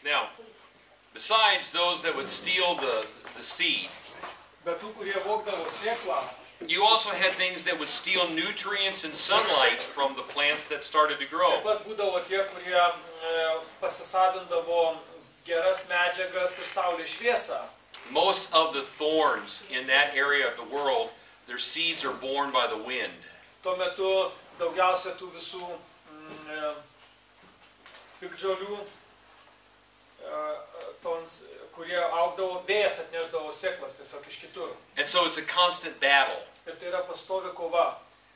Now, besides those that would steal the seed, Bet tų, kurie vogdavo sėklą, you also had things that would steal nutrients and sunlight from the plants that started to grow. taip pat būdavo tie, kurie pasisavindavo geras medžiagas ir saulės šviesą. Most of the thorns in that area of the world, their seeds are borne by the wind. Tuo metu daugiausia tų visų piktžolių, kurie augdavo, vėjas atnešdavo sėklas tiesiog iš kitur. And so it's a constant battle. Ir tai yra pastovi kova.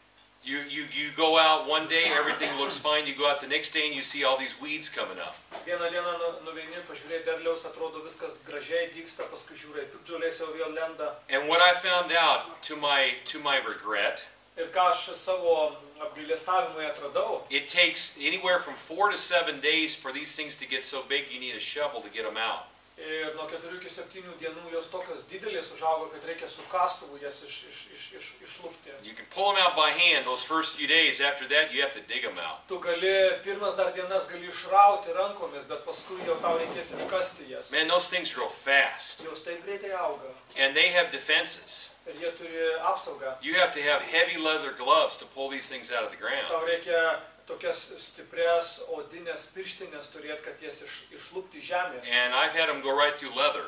You go out one day, everything looks fine. You go out the next day and you see all these weeds coming up. Vieną dieną nuveini, pažiūrėjai derliaus, atrodo viskas gražiai dygsta, paskui žiūrai, piktžolės jau vėl lenda. And what I found out, to my regret, Ir ką aš savo apgailestavimui atradau, it takes anywhere from 4 to 7 days for these things to get so big you need a shovel to get them out. ir nuo 4 iki 7 dienų jos tokios didelės užauga, kad reikia su kastuvu jas išlupti. You can pull them out by hand those first few days. After that, you have to dig them out. Tu gali, pirmas dar dienas gali išrauti rankomis, bet paskui jau tau reikės iškasti jas. Man, those things grow fast. Jos taip greitai auga. And they have defenses. Ir jie turi apsaugą. You have to have heavy leather gloves to pull these things out of the ground. Tau reikia tokias stiprias odinės pirštinės turėti, kad jas išlupti žemės. And I've had them go right through leather.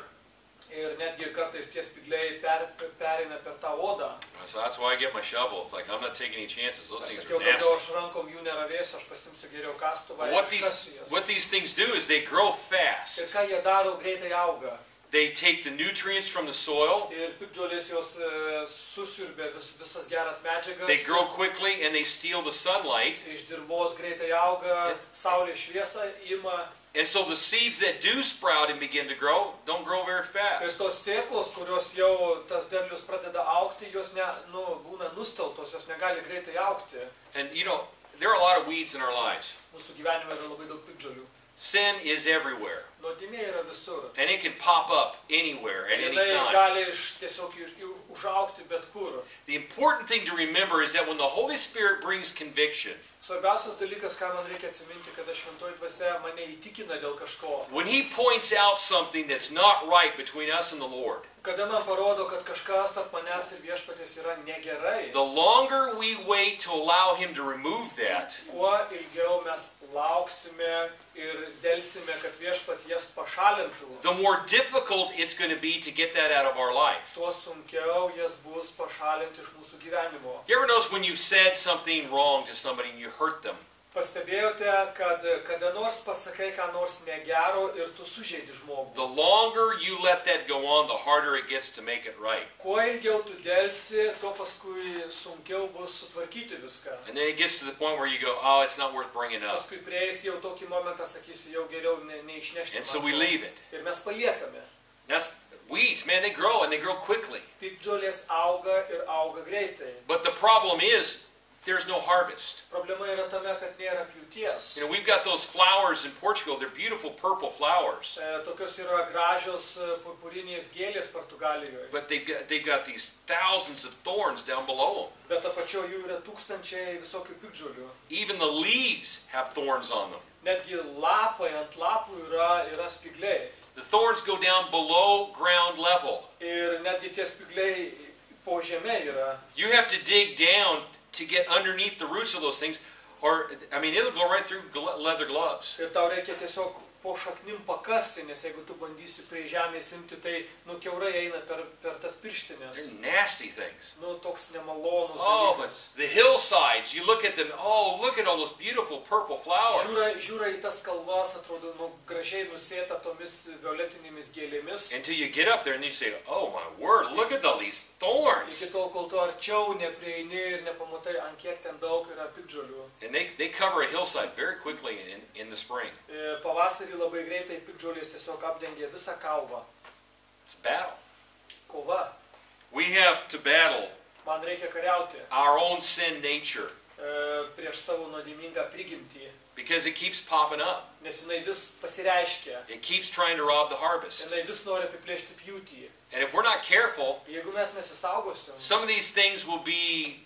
Ir netgi kartais tie spygliai pereina per tą odą. So that's why I get my shovel. It's like I'm not taking any chances. Those things Sakiau, are kad jau nasty. aš rankom jų neravėsiu, aš pasimsiu geriau kastuvą What ir iškasiu jas. these things do is they grow Ir fast. ką jie daro, greitai auga. They take the nutrients from the soil. Ir piktžolės jos susiurbia visas geras medžiagas. They grow quickly and they steal the sunlight. Iš dirvos greitai auga, saulės šviesą ima. And so the seeds that do sprout and begin to grow don't grow very Ir fast. tos sėklos, kurios jau tas derlius pradeda augti, jos būna nusteltos, jos negali greitai augti. And you know, there are a lot of weeds in our lives. Mūsų gyvenime yra labai daug piktžolių. Sin is everywhere. Nuodėmė yra visur. And it can pop up anywhere at any Jinai time. gali tiesiog užaugti bet kur. The important thing to remember is that when the Holy Spirit brings conviction, Svarbiausias dalykas, ką man reikia atsiminti, kada šventoji dvasia mane įtikina dėl kažko. when He points out something that's not right between us and the Lord, Kada man parodo, kad kažkas tarp manęs ir viešpaties yra negerai, the longer we wait to allow Him to remove that, kuo ilgiau mes lauksime ir delsime, kad viešpats jas pašalintų, the more difficult it's going to be to get that out of our life. tuo sunkiau jas bus pašalinti iš mūsų gyvenimo. You ever notice when you said something wrong to somebody and you hurt them? Pastebėjote, kad kada nors pasakai ką nors negero ir tu sužeidi žmogų. The longer you let that go on, the harder it gets to make it right. Kuo ilgiau tu delsi, tuo paskui sunkiau bus sutvarkyti viską. And then it gets to the point where you go, oh, it's not worth bringing up. Paskui prieisi jau tokį momentą, sakysi, jau geriau neišnešti. And so we leave it. Ir mes paliekame. That's weeds, man, they grow and they grow quickly. Piktžolės auga ir auga greitai. But the problem is, there's no harvest. Problema yra tame, kad nėra pjūties. You know, we've got those flowers in Portugal. They're beautiful purple flowers. Tokios yra gražios purpurinės gėlės Portugalijoje. But they've got these thousands of thorns down below them. Bet apačioje jų yra tūkstančiai visokių piktžolių. Even the leaves have thorns on them. Netgi lapai, ant lapų yra spygliai. The thorns go down below ground level. Ir netgi tie spygliai po žeme yra. You have to dig down to get underneath the roots of those things, or, I mean, it'll go right through leather gloves. Ir tau reikia tiesiog po šaknim pakasti, nes jeigu tu bandysi prie žemės imti, tai kiaurai eina per tas pirštinės. They're nasty things. Toks nemalonus Oh, but dalykas. the hillsides, you look at them, oh, look at all those beautiful purple flowers. Žiūra į tas kalvas, atrodo, gražiai nusėta tomis violetinėmis gėlėmis. Until you get up there and you say, oh my word, look at all these thorns. Iki tol, kol tu arčiau neprieini ir nepamatai, ant kiek ten daug yra piktžolių. And they cover a hillside very quickly in the spring. Pavasarį labai greitai piktžolės tiesiog apdengia visą kalvą. It's a battle. Kova. We have to battle Man reikia kariauti our own sin nature prieš savo nuodėmingą prigimtį, because it keeps popping up. nes jinai vis pasireiškia. It keeps trying to rob the harvest. Jinai vis nori apiplėšti pjūtį. And if we're not careful, Jeigu mes nesisaugosim, some of these things will be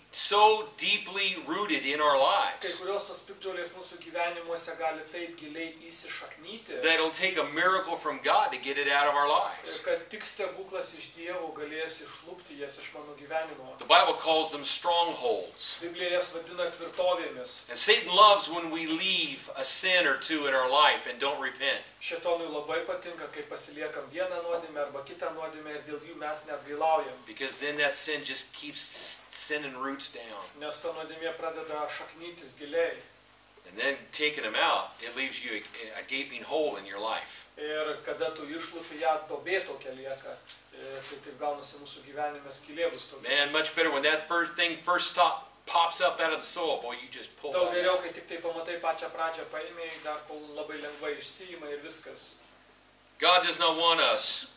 so deeply rooted in our Kai lives kurios tos piktžolės mūsų gyvenimuose gali taip giliai įsišaknyti, that it'll take a miracle from God to get it out of our lives. kad tik stebuklas iš Dievo galės išlupti jas iš mano gyvenimo. The Bible calls them strongholds. Biblija jas vadina tvirtovėmis. And Satan loves when we leave a sin or two in our life and don't repent. Šėtonui labai patinka, kai pasiliekam vieną nuodėmę arba kitą nuodėmę ir dėl jų mes neatgailaujam. Because then that sin just keeps sending roots down. Nes ta nuodėmė pradeda šaknytis giliai. And then taking them out, it leaves you a gaping hole in your life. Ir kada tu išlupi ją, duobė tokia lieka. Tai taip gaunasi mūsų gyvenime skylė bus tokia. Man, much better when that first pops up out of the soil, boy, you just pull Daug that geriau, out. kai tik tai pamatai pačią pradžią, paėmėjai, dar kol labai lengvai išsiima ir viskas. God does not want us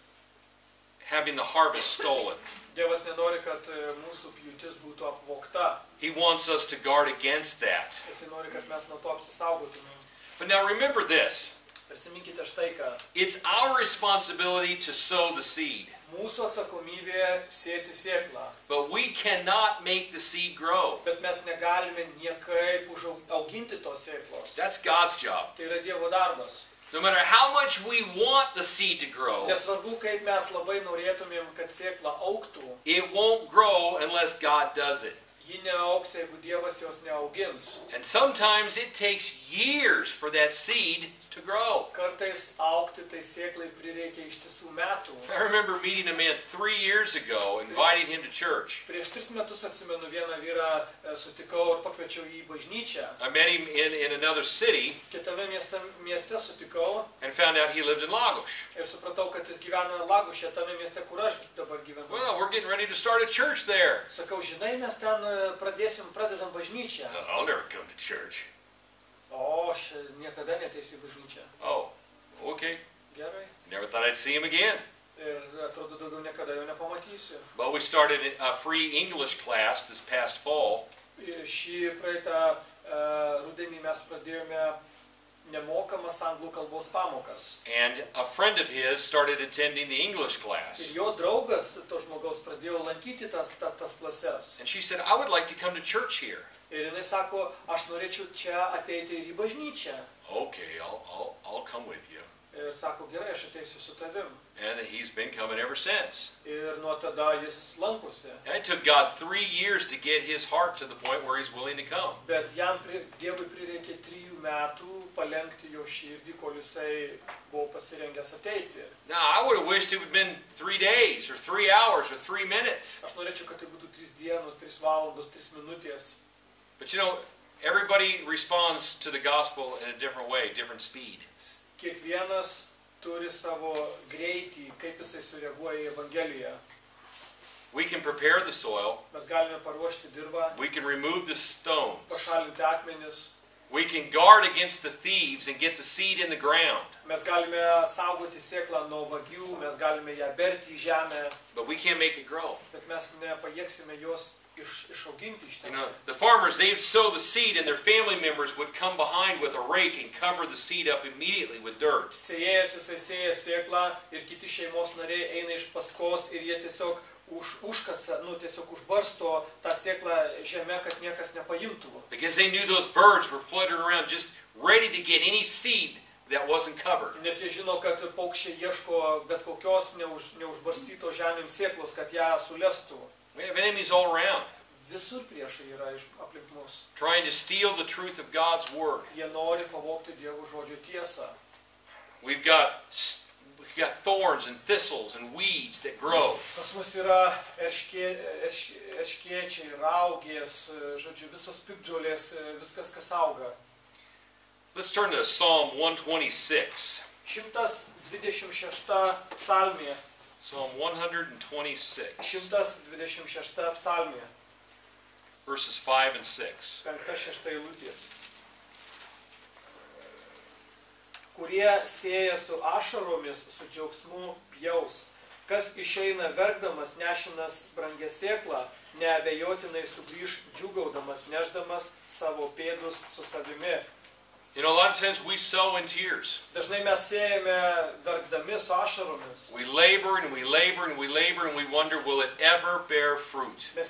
having the harvest stolen. Dievas nenori, kad mūsų pjūtis būtų apvogta. He wants us to guard against that. Jisai nori, kad mes nuo to apsisaugotumėm. But now remember this. Prisiminkite štai ką. It's our responsibility to sow the seed. Mūsų atsakomybė sėti sėklą. But we cannot make the seed grow. Bet mes negalime niekaip auginti tos sėklos. That's God's job. Tai yra Dievo darbas. No matter how much we want the seed to grow, Nesvarbu, kaip mes labai norėtumėm, kad sėkla augtų, it won't grow unless God does it. ji neaugs, jeigu Dievas jos neaugins. And sometimes it takes years for that seed to grow. Kartais augti tai sėklai prireikia ištisų metų. I remember meeting a man 3 years ago, inviting him to church. Prieš 3 metus atsimenu vieną vyrą sutikau ir pakviečiau jį į bažnyčią. I met him in another city Kitame mieste sutikau and found out he lived in Lagos. ir supratau, kad jis gyvena Laguše, tame mieste, kur aš dabar gyvenu. Well, we're getting ready to start a church there. Sakau, žinai, mes ten pradedam bažnyčią. I'll never come to church. O, aš niekada neteisiu į bažnyčią. Oh, okay. Gerai. Never thought I'd see him again. Ir atrodo, daugiau niekada jo nepamatysiu. Well, we started a free English class this past fall. Šį praeitą rudenį mes pradėjome nemokamas anglų kalbos pamokas. And a friend of his started attending the English class. Ir jo draugas, to žmogaus, pradėjo lankyti tas klases. And she said, I would like to come to church here. Ir jinai sako, aš norėčiau čia ateiti ir į bažnyčią. Okay, I'll come with you. Ir sako, gerai, aš ateisiu su tavim. And he's been coming ever since. Ir nuo tada jis lankosi. And it took God 3 years to get his heart to the point where he's willing to come. Bet jam Dievui prireikė 3 metų palenkti jo širdį, kol jisai buvo pasirengęs ateiti. Now, I would have wished it would have been 3 days or 3 hours or 3 minutes. Aš norėčiau, kad tai būtų 3 dienos, 3 valandos, 3 minutės. But you know, everybody responds to the gospel in a different way, different speed. Kiekvienas turi savo greitį, kaip jisai sureaguoja į Evangeliją. We can prepare the soil. Mes galime paruošti dirvą, We can remove the stones. pašalinti akmenis. We can guard against the thieves and get the seed in the ground. Mes galime saugoti sėklą nuo vagių, mes galime ją berti į žemę, But we can't make it grow. bet mes nepajėgsime jos išauginti iš You ten. know, the farmers, they would sow the seed and their family members would come behind with a rake and cover the seed up immediately with dirt. Sėjėjas jisai sėja sėklą ir kiti šeimos nariai eina iš paskos ir jie tiesiog užkasa, tiesiog užbarsto tą sėklą žemę, kad niekas nepaimtų. Because they knew those birds were fluttering around just ready to get any seed that wasn't covered. Nes jie žino, kad paukščiai ieško bet kokios neužbarstytos žemėm sėklos, kad ją sulestų. We have enemies all around Visur priešai yra aplink mus. trying to steal the truth of God's word. Jie nori pavogti Dievo žodžio tiesą. We've got thorns and thistles and weeds that grow. Pas mus yra erškėčiai, raugės, žodžiu, visos piktžolės, viskas, kas auga. Let's turn to Psalm 126. 126 psalmė. Psalm 126, 126 psalmė. verses 5 and 6. 5-6 eilutės. Kurie sėja su ašaromis, su džiaugsmu pjaus. Kas išeina verkdamas, nešinas brangią sėklą, neabejotinai sugrįš džiūgaudamas, nešdamas savo pėdus su savimi. You know, a lot of times we sow in tears. Dažnai mes sėjame verkdami su ašaromis. We labor and we labor and we labor and we wonder, will it ever bear fruit? Mes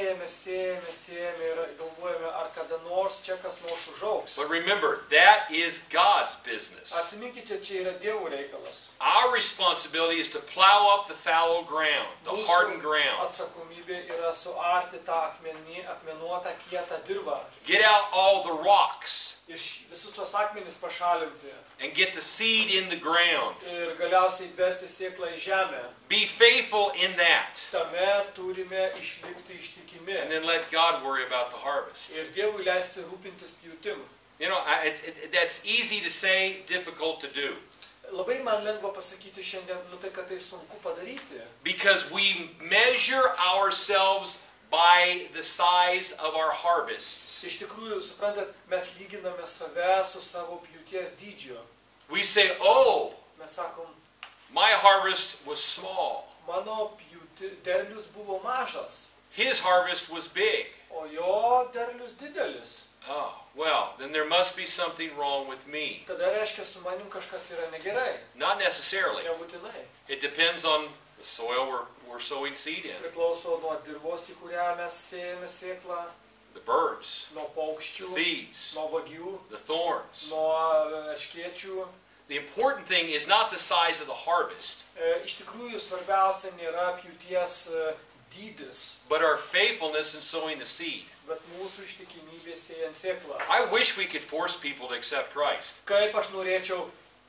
sėjame ir galvojame, ar kada nors čia kas nors užaugs. But remember, that is God's business. Atsiminkite, čia yra Dievo reikalas. Our responsibility is to plow up the fallow ground, the hardened ground. Atsakomybė yra suarti tą akmenuotą kietą dirvą. Get out all the rocks Iš visus tos akmenis pašalinti. and get the seed in the ground. Ir galiausiai berti sėklą į žemę. Be faithful in that. Tame turime išlikti ištikimi. And then let God worry about the harvest. Ir Dievui leisti rūpintis pjūtimu. You know, that's easy to say, difficult to do. Labai man lengva pasakyti šiandien, tai kad tai sunku padaryti. Because we measure ourselves by the size of our harvests. Iš tikrųjų, suprantat, mes lyginame save su savo pjūties dydžiu. We say, oh, Mes sakom, my harvest was small. mano derlius buvo mažas, His harvest was big. o jo derlius didelis. Oh, well, then there must be something wrong with me. Tada reiškia, su manim kažkas yra negerai. Not necessarily. Nebūtinai. It depends on the soil we're sowing seed in, Priklauso nuo dirvos, į kurią mes sėjame sėklą, the birds, nuo the paukščių, thieves, nuo vagių, the thorns. nuo erškėčių. The important thing is not the size of the harvest, Iš tikrųjų, svarbiausia nėra pjūties dydis, but our faithfulness in sowing the seed. bet mūsų ištikimybė sėjant sėklą. I wish we could force people to accept Christ. Kaip aš norėčiau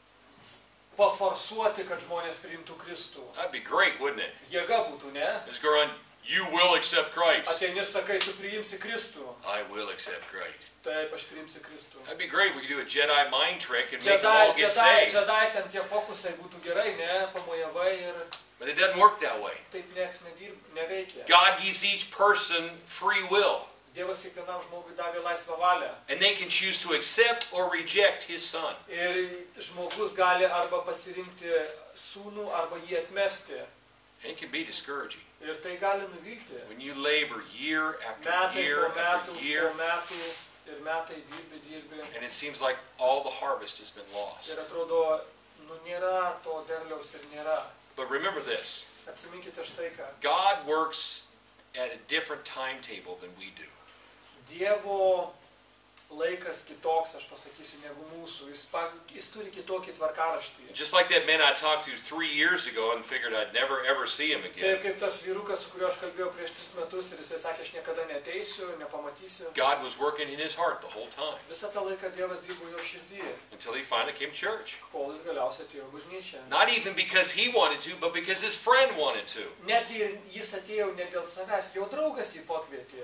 paforsuoti, kad žmonės priimtų Kristų. That'd be great, wouldn't it? Jėga būtų, ne? Just go around, you will accept Christ. Ateini ir sakai, tu priimsi Kristų. I will accept Christ. Taip, aš priimsiu Kristų. That'd be great. We could do a Jedi mind trick and make them all get saved. Jedi, ten tie fokusai būtų gerai, ne? Pamojavai ir But it doesn't work that way. taip nieks neveikia. God gives each person free will, Dievas kiekvienam žmogui davė laisvą valią. and they can choose to accept or reject His Son. Ir žmogus gali arba pasirinkti sūnų, arba jį atmesti. And it can be discouraging. Ir tai gali nuvilti. When you labor year after Metai year po after metų, year, po metų ir metai dirbi. and it seems like all the harvest has been Ir lost. atrodo, nėra to derliaus ir nėra. But remember this, Atsiminkite štai ką. God works at a different timetable than we do. Dievo laikas kitoks, aš pasakysiu, negu mūsų. Jis turi kitokį tvarkaraštį. Just like that man I talked to 3 years ago and figured I'd never ever see him Taip again. kaip tas vyrukas, su kuriuo aš kalbėjau prieš 3 metus ir jisai sakė, aš niekada neteisiu, nepamatysiu. God was working in his heart the whole time Visą tą laiką Dievas dirbo jo širdį, until he finally came to church. kol jis galiausiai atėjo į bažnyčią. Not even because he wanted to, but because his friend wanted to. Netgi ir jis atėjo ne dėl savęs, jo draugas jį pakvietė.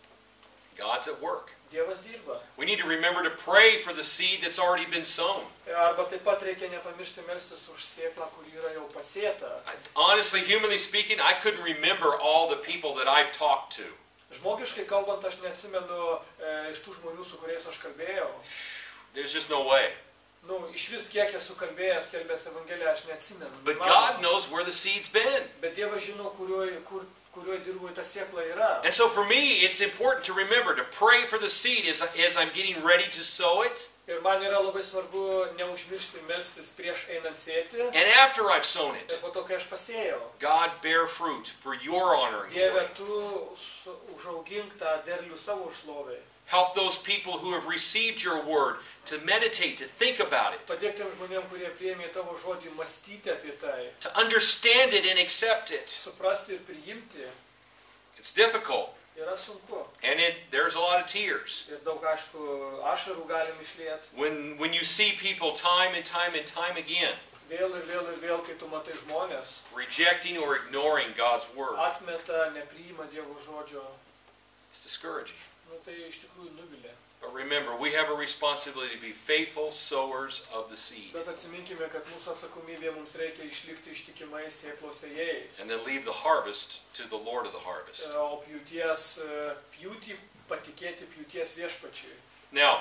God's at work. Dievas dirba. We need to remember to pray for the seed that's already been sown. Arba taip pat reikia nepamiršti melstis už sėklą, kuri yra jau pasėta. Honestly, humanly speaking, I couldn't remember all the people that I've talked to. Žmogiškai kalbant, aš neatsimenu iš tų žmonių, su kuriais aš kalbėjau. There's just no way. Iš vis kiek esu kalbėjęs, skelbęs Evangeliją, aš neatsimenu. But God knows where the seed's been. Bet Dievas žino, kuriuo dirboje ta sėkla yra. And so for me, it's important to remember to pray for the seed as I'm getting ready to sow it. Ir man yra labai svarbu neužmiršti melstis prieš einant sėti. And after I've sown Ir it, po to, kai aš pasėjau. God bear fruit for your honor and Dieve, glory. tu užaugink tą derlių savo šlovei. Help those people who have received your word to meditate, to think about it, Padėk tiem žmonėm, kurie priėmė tavo žodį, mąstyti apie tai. to understand it and accept it. Suprasti ir priimti It's difficult, yra sunku. and there's a lot of tears. Ir daug, aišku, ašarų galim išlieti. When you see people time and time and time again Vėl ir vėl ir vėl, kai tu matai žmonės, rejecting or ignoring God's word, atmeta, nepriima Dievo žodžio, it's discouraging. Tai iš tikrųjų nuvilia. But remember, we have a responsibility to be faithful sowers of the seed, Bet atsiminkime, kad mūsų atsakomybė mums reikia išlikti ištikimais sėklos sėjėjais. and then leave the harvest to the Lord of the harvest. O pjūtį patikėti pjūties viešpačiui. Now,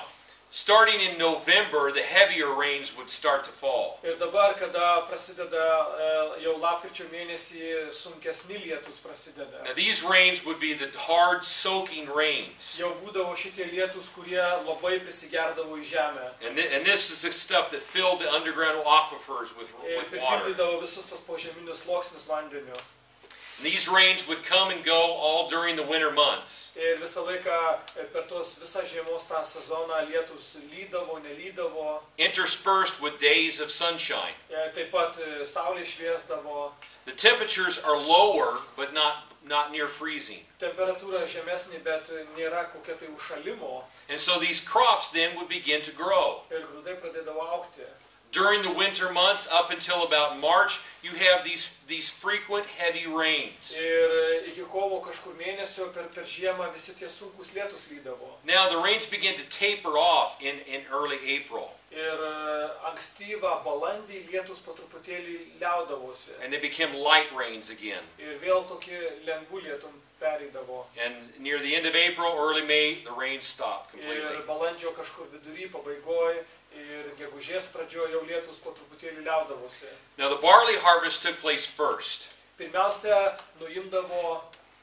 starting in November, the heavier rains would start to fall. Ir dabar, kada prasideda jau lapkričio mėnesį sunkesni lietus prasideda. Now these rains would be the hard soaking rains. Jau būdavo šitie lietus, kurie labai prisigerdavo į žemę. And this is the stuff that filled the underground aquifers with Ir water. pripildydavo visus tos požeminius sluoksnius vandeniu. And these rains would come and go all during the winter months. Ir visą laiką per tos visą žiemos tą sezoną lietus lydavo, nelydavo. Interspersed with days of sunshine. Taip pat saulė šviesdavo. The temperatures are lower, but not near freezing. Temperatūra žemesnė, bet nėra kokia tai užšalimo. And so these crops then would begin to grow. Ir grūdai pradėdavo augti. During the winter months, up until about March, you have these frequent heavy rains. Ir iki kovo kažkur mėnesio per žiemą visi tie sunkus lietus lydavo. Now the rains begin to taper off in early April. Ir ankstyvą balandį lietus po truputėlį liaudavosi. And they became light rains again. Ir vėl tokie lengvų lietum pereidavo. And near the end of April, early May, the rains stopped completely. Ir balandžio kažkur vidury, pabaigoj, ir gegužės pradžioje jau lietus po truputėlį liaudavosi. Now the barley harvest took place first. Pirmiausia, nuimdavo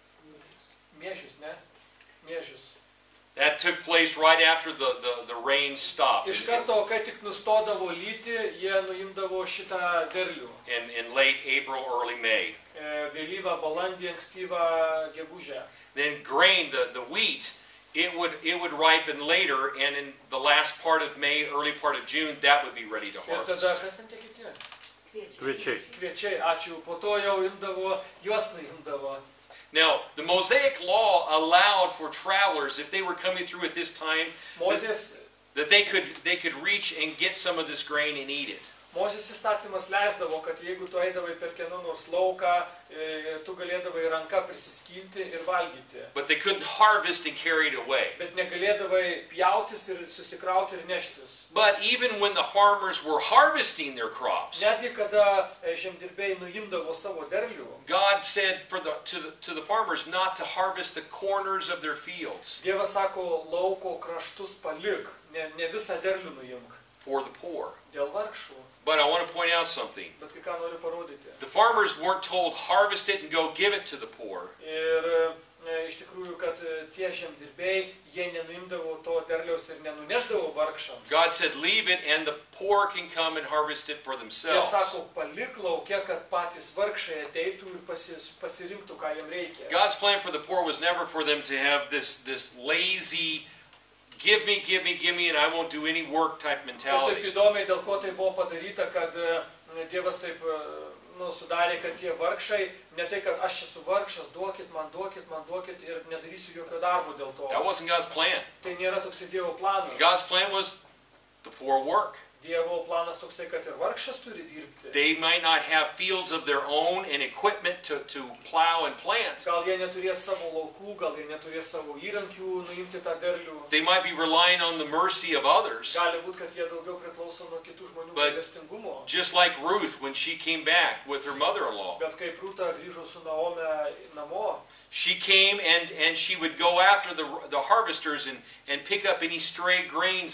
miežius, ne? Miežius. That took place right after the rain stopped. Iš karto, kai tik nustodavo lyti, jie nuimdavo šitą derlių. In late April, early May. Vėlyvą balandį, ankstyvą gegužę. Then grain, the wheat, it would ripen later, and in the last part of May, early part of June, that would be ready to Ir harvest. tada, kas ten tie kiti? Kviečiai. Kviečiai, ačiū. Po to jau imdavo, juos nuimdavo. Now, the Mosaic law allowed for travelers, if they were coming through at this time, Mozės that they could reach and get some of this grain and eat it. Mozės įstatymas leisdavo, kad jeigu tu eidavai per kieno nors lauką, tu galėdavai ranką prisiskinti ir valgyti. But they couldn't harvest and carry it away. Bet negalėdavai pjautis ir susikrauti ir neštis. But even when the farmers were harvesting their crops, Netgi kada žemdirbiai nuimdavo savo derlių, God said to the farmers not to harvest the corners of their fields Dievas sako, lauko kraštus palik, ne visą derlių nuimk. for the poor. Dėl vargšų. But I want to point out something. Bet kai ką noriu parodyti. The farmers weren't told harvest it and go give it to the poor. Ir iš tikrųjų, kad tie žemdirbiai, jie nenuimdavo to derliaus ir nenuneždavo vargšams. God said leave it and the poor can come and harvest it for Jie themselves. sako, palik laukia, kad patys vargšai ateitų ir pasirinktų, ką jiem reikia. God's plan for the poor was never for them to have this lazy, give me, and I won't do any work type Ir taip mentality. įdomiai, dėl ko tai buvo padaryta, kad Dievas taip sudarė, kad tie vargšai, ne tai, kad aš esu vargšas, duokit man ir nedarysiu jokio darbo dėl to. That wasn't God's plan. Tai nėra toksai Dievo planas. God's plan was the poor work. Dievo planas toksai, kad ir vargšas turi dirbti. They might not have fields of their own and equipment to plow and plant. Gal jie neturės savo laukų, gal jie neturės savo įrankių nuimti tą derlių. They might be relying on the mercy of others. Gali būti, kad jie daugiau priklauso nuo kitų žmonių But- gailestingumo. Just like Ruth when she came back with her mother-in-law. Bet kai Rūta grįžo su Naome namo, She came and she would go after the harvesters and pick up any stray grains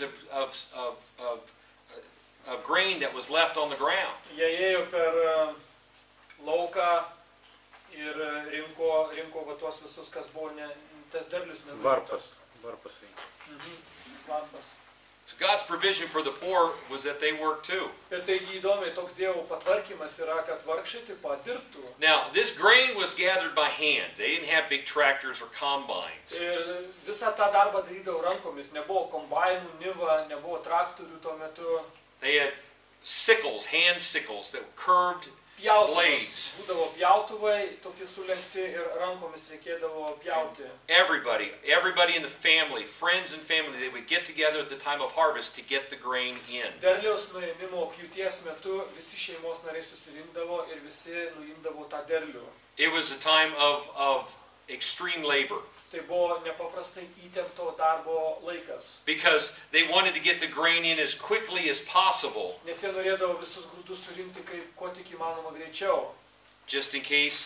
of grain that was left on the ground. jie ėjo per lauką ir rinko va tuos visus, kas buvo, tas derlius nenuimtas. Varpasai. Varpas. So God's provision for the poor was that they worked too. Ir taigi įdomiai, toks Dievo patvarkymas yra, kad vargšai taip pat dirbtų. Now, this grain was gathered by hand. They didn't have big tractors or combines. Ir visą tą darbą darydavo rankomis, nebuvo kombainų, niva, nebuvo traktorių tuo metu. They had sickles, hand sickles that were curved Pjautuvas. blades. Būdavo pjautuvai, tokie sulenkti ir rankomis reikėdavo pjauti. Everybody in the family, friends and family, they would get together at the time of harvest to get the grain in. Derliaus nuėmimo pjūties metu visi šeimos nariai susirinkdavo ir visi nuimdavo tą derlių. It was a time of extreme labor Tai buvo nepaprastai įtempto darbo laikas. because they wanted to get the grain in as quickly as possible, Nes jie norėdavo visus grūdus surinkti kaip kuo tik įmanoma greičiau. just in case,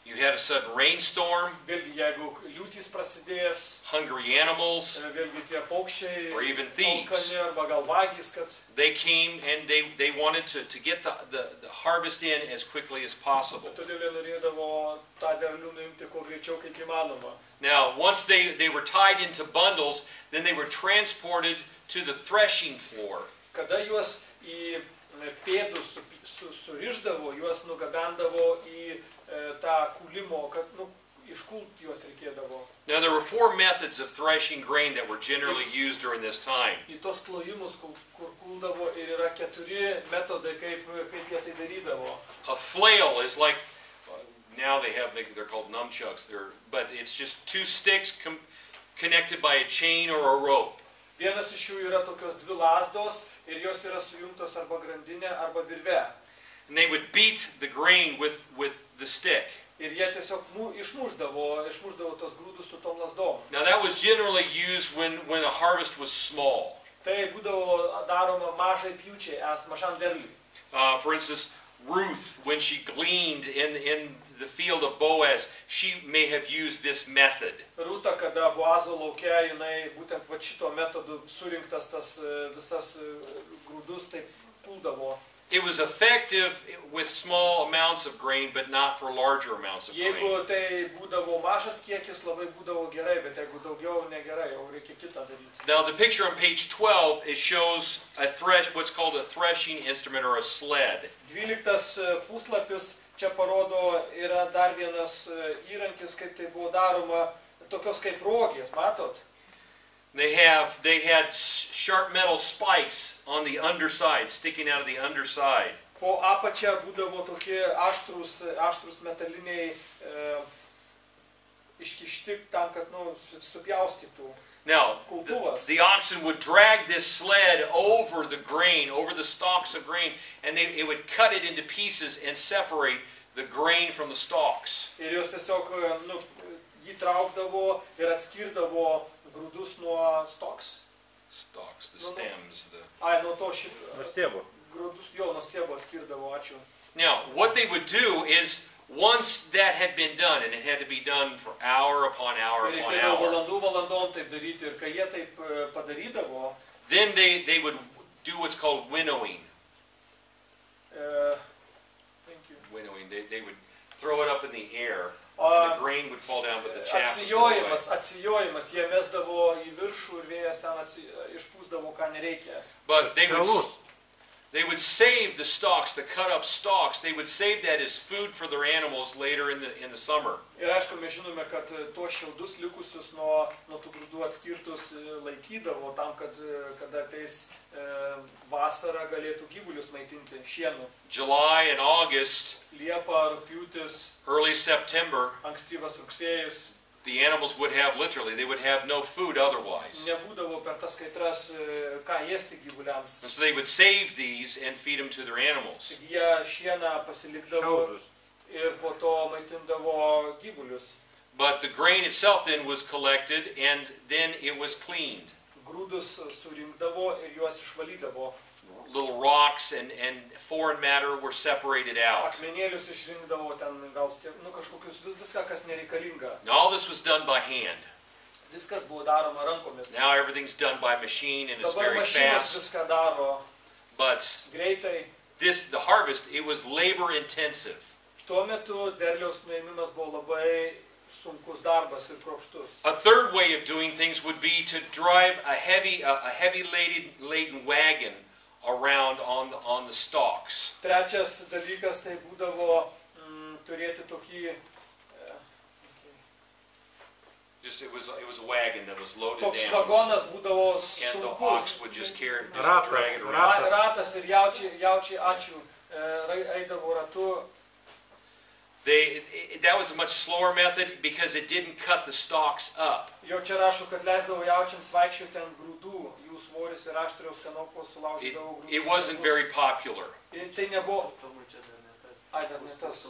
You had a sudden rainstorm, Vėlgi, jeigu liūtys prasidės, hungry animals, vėlgi tie paukščiai, or even thieves. alkani arba gal vagys, kad They came and they wanted to get the harvest in as quickly as possible. todėl jie norėdavo tą derlių nuimti kuo greičiau kaip įmanoma. Now, once they were tied into bundles, then they were transported to the threshing floor. Kada juos į pėdus surišdavo, juos nugabendavo į tą kūlimo, kad iškult juos reikėdavo. Now, there were 4 methods of threshing grain that were generally used during this time. Į tos klojimus, kur kuldavo, ir yra 4 metodai, kaip jie tai darydavo. A flail is like, now they're called nunchucks, but it's just 2 sticks connected by a chain or a rope. Vienas iš jų yra tokios 2 lasdos ir jos yra sujungtos arba grandinė, arba virve. And they would beat the grain with the stick. Ir jie tiesiog išmušdavo tos grūdus su tom lasdom. Now that was generally used when a harvest was small. Tai būdavo daroma mažai pjūčiai, mažam derliui. For instance, Ruth, when she gleaned in the field of Boaz, she may have used this method. Rūta, kada Boazo laukia, jinai būtent va šito metodu surinktas tas visas grūdus, tai puldavo. It was effective with small amounts of grain, but not for larger amounts of grain. Jeigu tai būdavo mažas kiekis, labai būdavo gerai, bet jeigu daugiau negerai, jau reikia kitą daryti. Now the picture on page 12, it shows what's called a threshing instrument or a sled. 12 puslapis čia parodo, yra dar vienas įrankis, kaip tai buvo daroma, tokios kaip rogės, matot? They had sharp metal spikes on the underside, sticking out of the underside. Po apačia būdavo tokie aštrus metaliniai iškišti tam, kad supjaustytų. Now, the oxen would drag this sled over the grain, over the stalks of grain, and it would cut it into pieces and separate the grain from the stalks. Ir jos tiesiog jį traukdavo ir atskirdavo grūdus nuo stalks. Stalks, the stems. Nuo to stiebo. Grūdus nuo stiebo atskirdavo, ačiū. Now, what they would do is, once that had been done, and it had to be done for hour upon hour upon hour, valandom taip daryti, ir kai jie taip padarydavo, then they would do what's called winnowing. Thank you. Winnowing. They would throw it up in the air, and the grain would fall down, but the chaff would go away. Atsijojimas, jie vesdavo į viršų ir vėjas ten išpūsdavo, ką nereikia. But they would save the stalks, the cut up stalks. They would save that as food for their animals later in the summer. Ir aišku, mes žinome, kad tuos šiaudus likusius nuo tų grūdų atskirtus laikydavo tam, kad kada ateis vasarą galėtų gyvulius maitinti šienu. July and August, Liepa, rugpjūtis, early September, ankstyvas rugsėjis. the animals would have they would have no food otherwise. Nebūdavo per tas kaitras ką ėsti gyvuliams. And so they would save these and feed them to their animals. Jie šieną pasilikdavo ir po to maitindavo gyvulius. But the grain itself then was collected and then it was cleaned. Grūdus surinkdavo ir juos išvalydavo. Little rocks and foreign matter were separated out. Akmenėlius išrinkdavo ten gal kažkokius viską, kas nereikalinga. And all this was done by hand. Viskas buvo daroma rankomis. Now everything's done by machine and it's Dabar very mašinos fast. viską daro But greitai. the harvest, it was labor intensive. Tuo metu derliaus nuėmimas buvo labai sunkus darbas ir kruopštus. A third way of doing things would be to drive a heavy laden wagon around on the stalks. Trečias dalykas tai būdavo turėti tokį It was a wagon that was loaded toks down, vagonas būdavo and the sunkus. ox would just drag it around. Ratas ir jaučiai, ačiū, eidavo ratu. That was a much slower method because it didn't cut the stalks up. Jo čia rašo, kad leisdavo jaučiams vaikščioti ant grūdų, jų svoris ir aštrios kanopos sulaužydavo grūdus. It wasn't very popular. Tai nebuvo. Ai, dar ne tas.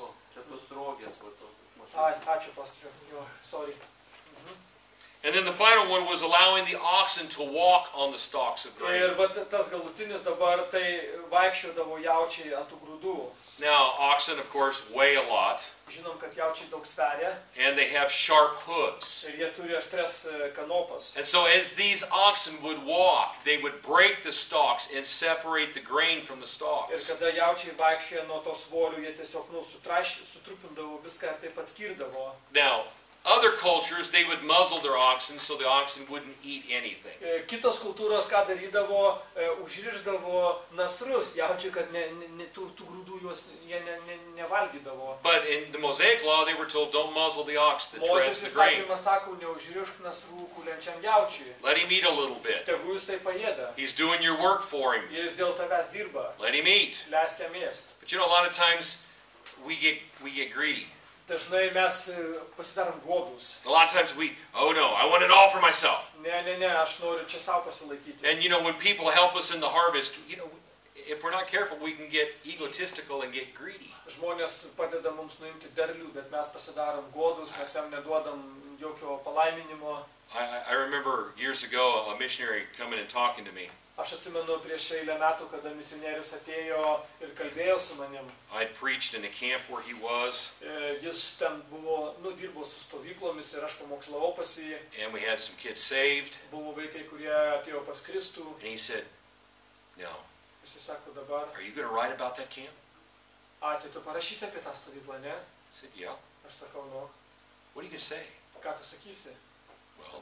Ačiū, pastoriau. Jo, sorry. And then the final one was allowing the oxen to walk on the stalks of grain. Ir tas galutinis dabar, tai vaikščiodavo jaučiai ant tų grūdų. Now, oxen, of course, weigh a lot, Žinom, kad jaučiai daug sveria and they have sharp hooves. ir jie turi aštrias kanopas. And so as these oxen would walk, they would break the stalks and separate the grain from the Ir stalks. kada jaučiai vaikščioja nuo to svorių, jie tiesiog sutrupindavo viską ir taip atskirdavo. Now, other cultures, they would muzzle their oxen so the oxen wouldn't eat anything. Kitos kultūros ką darydavo, užrišdavo nasrus jaučiai, kad tų grūdų jie nevalgydavo. But in the Mosaic law, they were told, don't muzzle the ox that treads Mozės the grain. įstatymas sako, neužrišk nasrų kulenčiam jaučiui. Let him eat a little bit. Tegu jisai paėda. He's doing your work for him. Jis dėl tavęs dirba. Let him eat. Leisk jam ėst. But you know, a lot of times we get greedy. Dažnai mes pasidarom godus. A lot of times oh no, I want it all for myself. Ne, aš noriu čia savo pasilaikyti. And you know, when people help us in the harvest, you know, if we're not careful, we can get egotistical and get greedy. Žmonės padeda mums nuimti derlių, bet mes pasidarom godus, mes jam neduodam jokio palaiminimo. I remember years ago a missionary coming and talking to me. Aš atsimenu prieš eilę metų, kada misionierius atėjo ir kalbėjo su manim. I'd preached in a camp where he was. Jis ten buvo, dirbo su stovyklomis ir aš pamokslavau pas jį. And we had some kids saved. Buvo vaikai, kurie atėjo pas Kristų. And he said, no. Jis sako dabar, Are you going to write about that camp? Tai tu parašysi apie tą stovyklą, ne? I said, yeah. Aš sakau, nu, What are you going to say? ką tu sakysi? Well,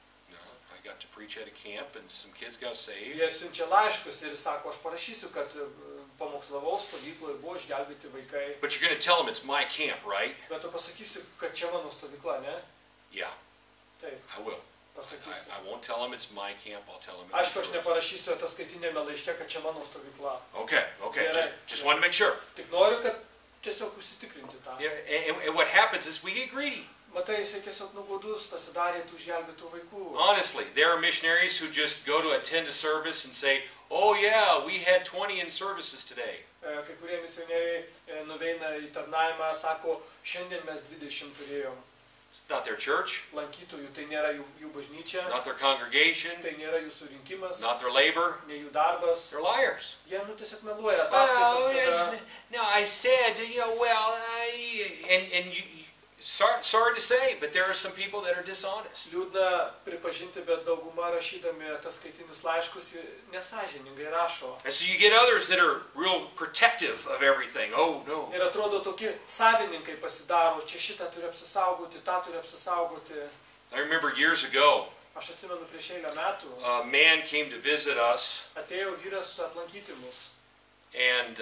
I got to preach at a camp and some kids got saved. Jie siunčia laiškus ir jis sako, aš parašysiu, kad pamokslavau stovykloje, buvo išgelbėti vaikai. But you're going to tell them it's my camp, right? Bet tu pasakysi, kad čia mano stovykla, ne? Yeah, Taip, I will. pasakysiu. I won't tell them it's my camp. I'll tell them it's Aišku, aš yours. neparašysiu ataskaitinėme laiške, kad čia mano stovykla. Okay. Just wanted to make sure. Tik noriu, kad tiesiog užsitikrinti tą. Yeah, and what happens is we get greedy. Matai, jisai tiesiog nugodus pasidarė tų išgelbėtų vaikų. Honestly, there are missionaries who just go to attend a service and say, oh yeah, we had 20 in services today. Kai kurie misionieriai nuveina į tarnavimą, sako, šiandien mes 20 turėjom. It's not their church, Lankytojų, tai nėra jų bažnyčia, not their congregation, tai nėra jų surinkimas, not their labor. ne jų darbas. They're liars. Jie tiesiog meluoja ataskaitas. No, I said, sorry to say, but there are some people that are dishonest. Liūdna pripažinti, bet dauguma rašydami ataskaitinius laiškus nesąžiningai rašo. And so you get others that are real protective of everything. Oh, no. Ir atrodo, tokie savininkai pasidaro, čia šitą turi apsisaugoti, tą turi apsisaugoti. I remember years ago, Aš atsimenu prieš eilę metų, a man came to visit us, atėjo vyras aplankyti mus. and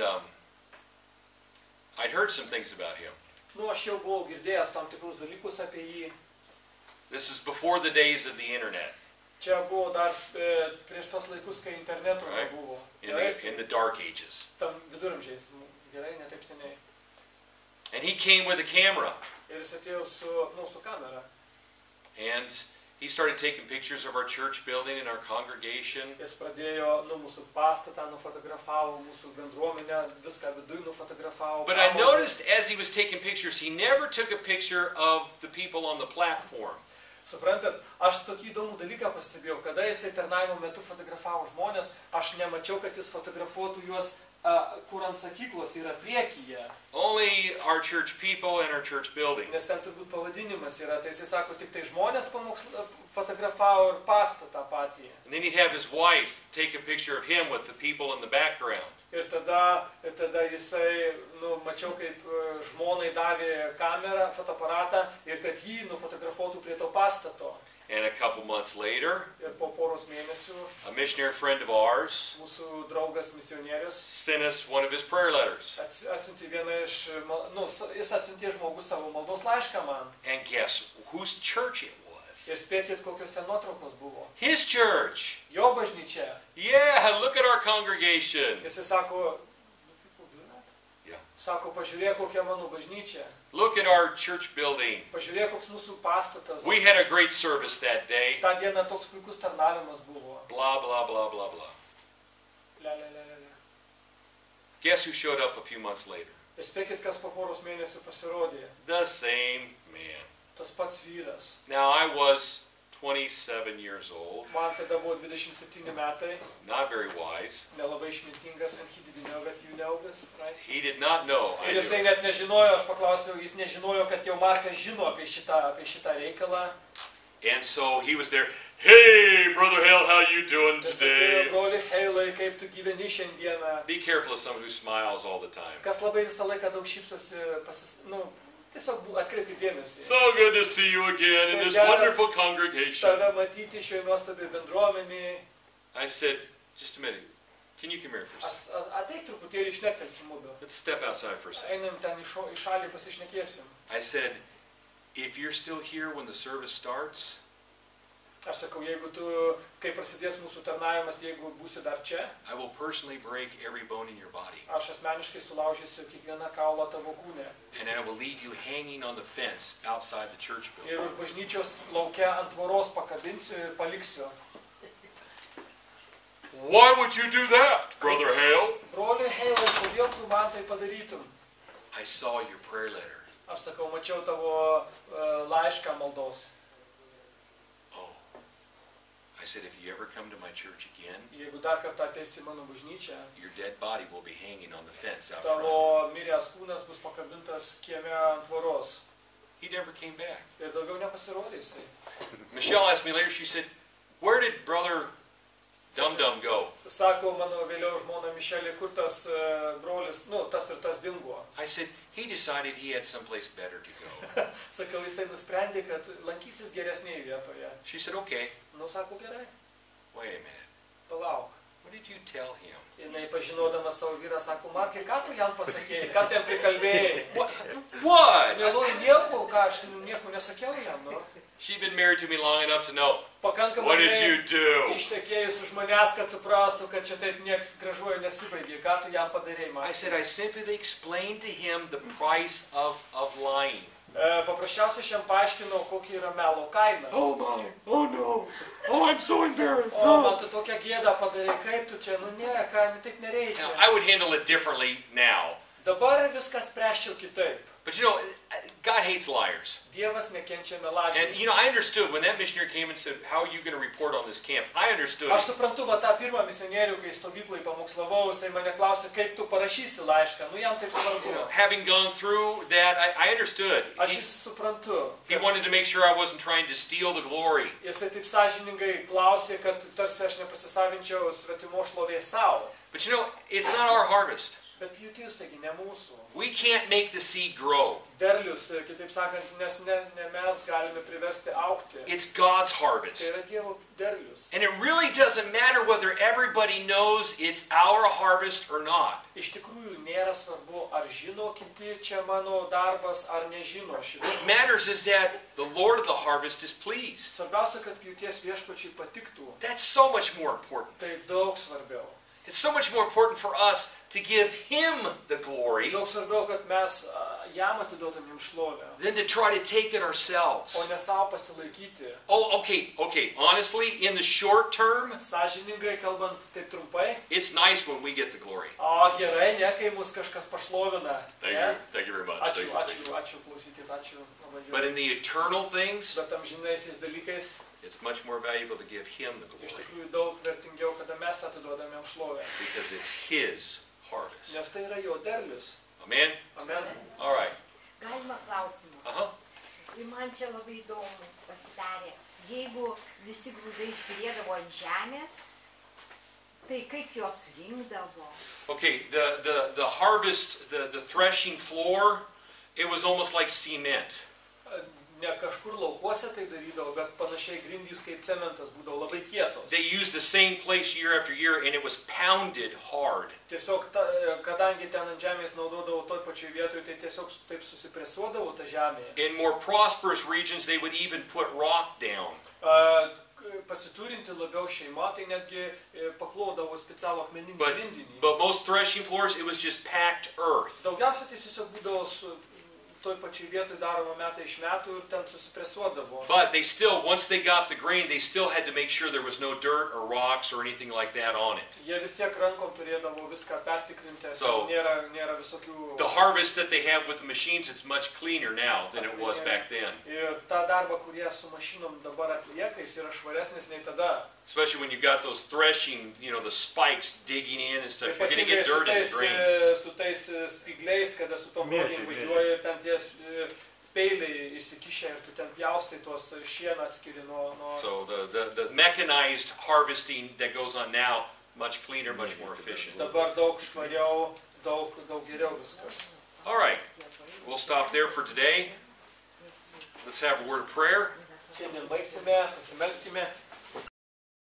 I'd heard some things about him. Aš jau buvau girdėjęs tam tikrus dalykus apie jį. This is before the days of the internet, Čia buvo dar prieš tos laikus, kai interneto nebuvo. in the dark ages. Tam viduramžiais. Gerai, ne taip seniai. And he came with a camera, Ir jis atėjo su kamera. and he started taking pictures of our church building and our congregation. Jis pradėjo mūsų pastatą, nufotografavo mūsų bendruomenę, viską viduj nufotografavo. But I noticed as he was taking pictures, he never took a picture of the people on the platform. Suprantat, aš tokį įdomų dalyką pastebėjau, kada jisai tarnavimo metu fotografavo žmonės, aš nemačiau, kad jis fotografuotų juos, kur ant sakyklos yra priekyje. Only our church people and our church building. Nes ten turbūt pavadinimas yra, tai jisai sako, tik tai žmonės fotografavo ir pastatą patį. And then he'd have his wife take a picture of him with the people in the background. Ir tada jisai, mačiau, kaip žmonai davė kamerą, fotoaparatą ir kad jį nufotografuotų prie to pastato. And a couple months later, Ir po poros mėnesių a missionary friend of ours mūsų draugas misionierius sent us one of his prayer letters. atsiuntė vieną iš, jis atsiuntė žmogus savo maldos laišką man. And guess whose church it was? Ir spėkit, kokios ten nuotraukos buvo. His church. Jo bažnyčia. Yeah, look at our congregation. Jisai sako, Yeah. sako, pažiūrėk, kokia mano bažnyčia. Look at our church building. Pažiūrėk, koks mūsų pastatas. We had a great service that day. Ta diena toks puikus tarnavimas buvo. Blah, blah, blah, blah, blah. Le. Guess who showed up a few months later? Ir spėkit, kas po poros mėnesių pasirodė. The same man. Tas pats vyras. Now, I was 27 years old, Man tada buvo 27 metai, not very wise. nelabai išmintingas, and he didn't know that you know this, right? He did not know I Ir knew. jisai net nežinojo, aš paklausiau, jis nežinojo, kad jau Markas žino apie šitą reikalą. And so he was there. Hey, Brother Hale, how you doing Jis atėjo, today? broli Heilai, kaip tu gyveni šiandieną. Be careful of someone who smiles all the time. Kas labai visą laiką daug šypsosi, tiesiog atkreipi dėmesį. So good to see you again in this wonderful congregation. Tave matyti šioje nuostabiai bendruomenėje. I said, just a minute. Can you come here for a second? Ateik truputėlį išnektelsim mudu. Let's step outside for a second. Einam ten į šalį pasišnekėsim. I said, if you're still here when the service starts, Aš sakau, jeigu tu, kai prasidės mūsų tarnavimas, jeigu būsi dar čia, I will personally break every bone in your body. aš asmeniškai sulaužysiu kiekvieną kaulą tavo kūne. And I will leave you hanging on the fence outside the church building. Ir už bažnyčios laukia ant tvoros pakabinsiu ir paliksiu. Why would you do that, Brother Hale? Broli Heilai, kodėl tu man tai padarytum? I saw your prayer letter. Aš sakau, mačiau tavo laišką maldos. Oh. I said, if you ever come to my church again, Jeigu dar kartą ateisi į mano bažnyčią, your dead body will be hanging on the fence out tavo front. miręs kūnas bus pakabintas kieme ant tvoros. He never came back. Ir daugiau nepasirodė jisai. Michelle asked me later, she said, where did Brother Dum Dum go? Sako mano vėliau žmona Mišelė, kur tas brolis, tas ir tas dingo. I said, he decided he had someplace better to go. Sakau, jisai nusprendė, kad lankysis geresnėje vietoje. She said, okay, Sako, gerai, wait a minute. palauk. What did you tell him? Jinai pažinodama savo vyrą, sako, Markai, ką tu jam pasakėjai, ką tu jam prikalbėjai? What? Mieloji, nieko, ką aš nieko nesakiau jam, She'd been married to me long enough to know. Pakankamai What did you do? ištekėjus už manęs, kad suprastų, kad čia taip nieks gražuoju nesibaigė. Ką tu jam padarėjai, man? I said, I simply explained to him the price of lying. Paprasčiausiai aš jam paaiškinau, kokia yra melo kaina. Oh my, oh no, oh I'm so embarrassed. O man tu tokią gėdą padarei, kaip tu čia, ne, ką, taip nereikia. Now, I would handle it differently now. Dabar viskas spręsčiau kitaip. But you know, God hates liars. Dievas nekenčia And melagį. you know, I understood when that missionary came and said, how are you going to report on this camp? I understood. Aš suprantu, va tą pirmą misionierių, kai stovyklai pamokslavau, jisai mane klausė, kaip tu parašysi laišką. Jam taip You svarbu. know, having gone through that, I understood. Aš jis suprantu. He wanted to make sure I wasn't trying to steal the glory. Jisai taip sąžiningai klausė, kad tarsi aš nepasisavinčiau svetimo šlovės savo. But you know, it's not our harvest. Bet pjūtis, taigi ne mūsų. We can't make the seed grow. Derlius, kitaip sakant, nes ne mes galime priversti augti. It's God's Tai harvest. yra Dievo derlius. And it really doesn't matter whether everybody knows it's our harvest or not. Iš tikrųjų nėra svarbu, ar žino kiti čia mano darbas, ar nežino šito. What matters is that the Lord of the harvest is pleased. Svarbiausia, kad pjūties viešpačiai patiktų. That's so much more important. Tai daug svarbiau. It's so much more important for us to give Him the glory Daug svarbiau, kad mes jam atiduotumėm šlovę, than to try to take it o ourselves. ne savo pasilaikyti. Oh, okay. Honestly, in the short term, Sąžiningai kalbant taip trumpai, it's nice when we get the glory. o gerai, ne, kai mus kažkas pašlovina. Ne? Thank you very much. Ačiū, klausykit, ačiū. Labai But gerai. in the eternal things, Bet amžinaisiais dalykais it's much more valuable to give Him the iš glory tikrųjų daug vertingiau, kada mes atiduodame jam šlovę. because it's His harvest. Nes tai yra jo derlius. Amen? Amen. All right. Galima klausimą. Uh-huh. Ir man čia labai įdomu pasidarė. Jeigu visi grūdai išbyrėdavo ant žemės, tai kaip jos surinkdavo? Okay, the harvest, the threshing floor, it was almost like cement. Ne kažkur laukuose tai darydavo, bet panašiai grindys kaip cementas būdavo labai kietos. They used the same place year after year, and it was pounded hard. Tiesiog, kadangi ten ant žemės naudodavo toj pačioj vietoj, tai tiesiog taip susipresuodavo ta žemė. In more prosperous regions, they would even put rock down. Pasiturinti labiau šeima, tai netgi paklodavo specialų akmeninį But, grindinį. but most threshing floors, it was just packed earth. Daugiausia tai tiesiog būdavo toj pačioj vietoj daroma metai iš metų ir ten susipresuodavo. But they still, once they got the grain, they still had to make sure there was no dirt or rocks or anything like that on it. Jie vis tiek rankom turėdavo viską pertikrinti, So, nėra visokių... The harvest that they have with the machines, it's much cleaner now than it was back then. Ir tą darbą, kurie su mašinom dabar atlieka, jis yra švaresnis nei tada. Especially when you've got those threshing, you know, the spikes digging in and stuff. You're going to get dirt in the grain. Su tais spigliais, kada su tom blogim važiuoja, ten tie peiliai įsikišę ir tu ten pjaustai tuos šieną atskiri nuo... So the mechanized harvesting that goes on now, much cleaner, much more efficient. Dabar daug švariau, daug geriau viskas. All right, we'll stop there for today. Let's have a word of prayer. Šiandien baigsime, pasimelskime.